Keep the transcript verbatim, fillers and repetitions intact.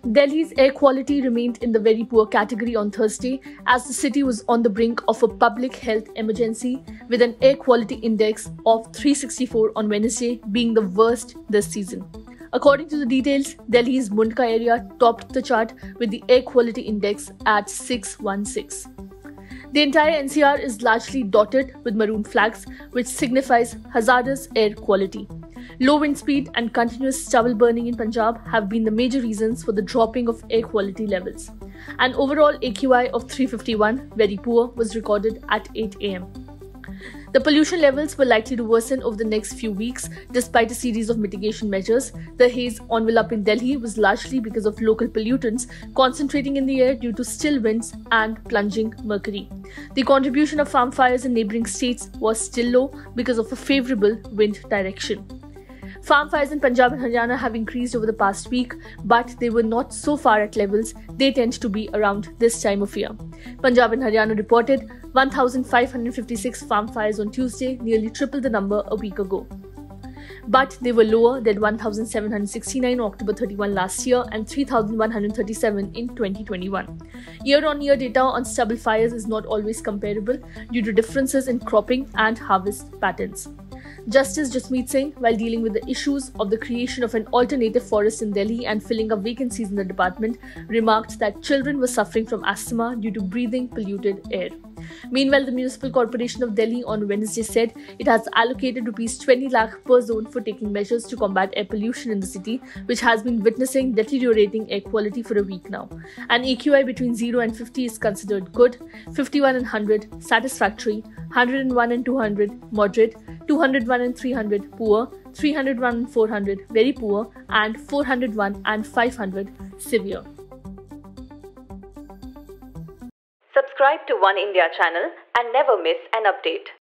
Delhi's air quality remained in the very poor category on Thursday as the city was on the brink of a public health emergency with an air quality index of three sixty-four on Wednesday, being the worst this season. According to the details, Delhi's Mundka area topped the chart with the air quality index at six sixteen. The entire N C R is largely dotted with maroon flags, which signifies hazardous air quality. Low wind speed and continuous stubble burning in Punjab have been the major reasons for the dropping of air quality levels. An overall A Q I of three fifty-one, very poor, was recorded at eight a m The pollution levels were likely to worsen over the next few weeks despite a series of mitigation measures. The haze enveloping Delhi was largely because of local pollutants concentrating in the air due to still winds and plunging mercury. The contribution of farm fires in neighbouring states was still low because of a favourable wind direction. Farm fires in Punjab and Haryana have increased over the past week, but they were not so far at levels they tend to be around this time of year. Punjab and Haryana reported one thousand five hundred fifty-six farm fires on Tuesday, nearly triple the number a week ago. But they were lower than one thousand seven hundred sixty-nine on October thirty-first last year and three thousand one hundred thirty-seven in twenty twenty-one. Year-on-year data on stubble fires is not always comparable due to differences in cropping and harvest patterns. Justice Jasmeet Singh, while dealing with the issues of the creation of an alternative forest in Delhi and filling up vacancies in the department, remarked that children were suffering from asthma due to breathing polluted air. Meanwhile, the Municipal Corporation of Delhi on Wednesday said it has allocated rupees twenty lakh per zone for taking measures to combat air pollution in the city, which has been witnessing deteriorating air quality for a week now. An A Q I between zero and fifty is considered good, fifty-one and one hundred satisfactory, one hundred one and two hundred moderate, two hundred one and three hundred poor, three hundred one and four hundred very poor, and four hundred one and five hundred severe. Subscribe to One India channel and never miss an update.